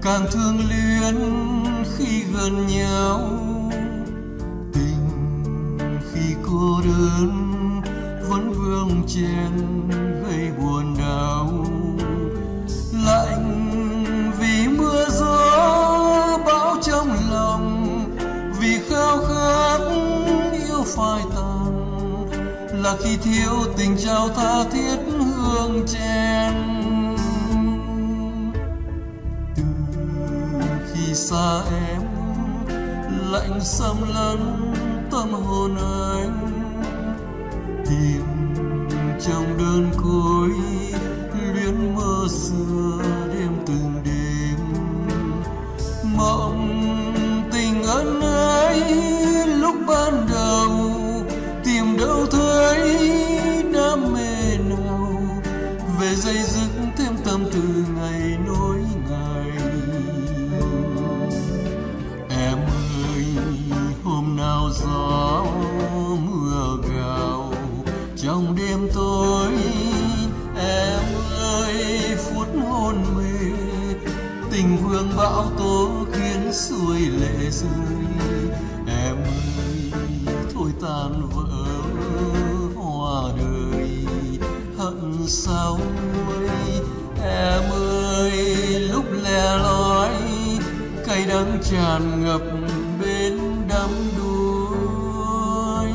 càng thương luyến khi gần nhau. Tình khi cô đơn vẫn vương chen gây buồn đau. Lạnh vì mưa gió bão trong lòng, vì khao khát yêu phai tàn, là khi thiếu tình trao tha thiết hương chen. Từ khi xa em lạnh xâm lấn tâm hồn anh, tìm trong đơn côi luyến mơ xưa đêm từng đêm. Mộng tình ân ái lúc ban đầu, tìm đâu thấy đam mê nào, về dây dứt thêm tâm tư ngày nối ngày. Em ơi hôm nào gió mưa gào trong đêm tối, em ơi phút hôn mê tình vương bão tố khiến xuôi lệ rơi. Em ơi thôi tan vỡ hoa đời hận sao nguôi. Em ơi lúc lẻ loi cay đắng tràn ngập bên đắm đuối.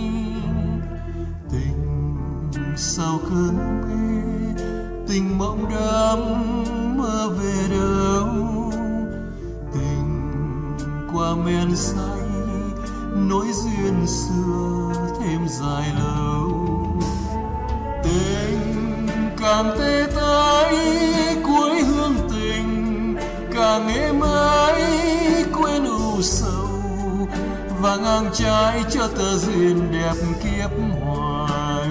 Tình sau cơn mê, tình mộng đắm mơ về đâu. Tình qua men say, nỗi duyên xưa thêm dài lâu. Tình càng tê tái cuối hương tình, càng êm ái quên ưu sầu, và ngang trái cho tờ duyên đẹp kiếp hoài.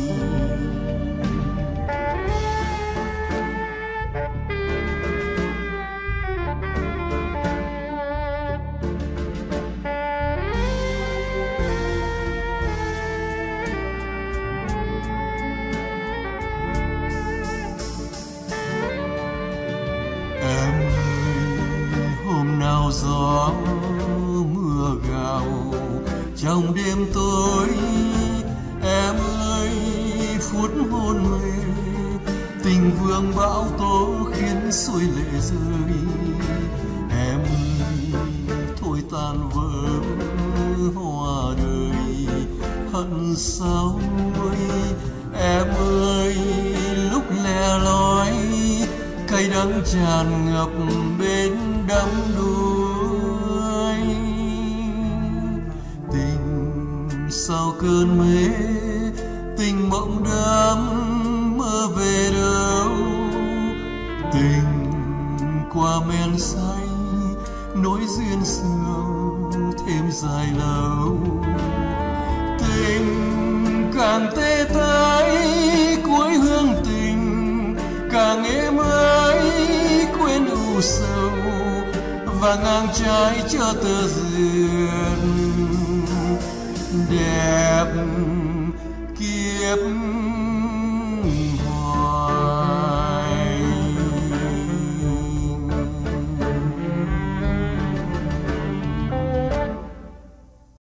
Em ơi hôm nào gió mưa gào trong đêm tối, em ơi phút hôn mê tình vương bão tố khiến xuôi lệ rơi. Em ơi thôi tan vỡ hoa đời hận sao nguôi. Em ơi lúc lẻ loi cay đắng tràn ngập bên đắm đuối. Tình sau cơn mê, tình mộng đắm mơ về đâu. Tình qua men say, nỗi duyên xưa thêm dài lâu. Tình càng tê tái cuối hương tình, càng êm ái quên ưu sầu, và ngang trái cho tờ duyên đẹp kiếp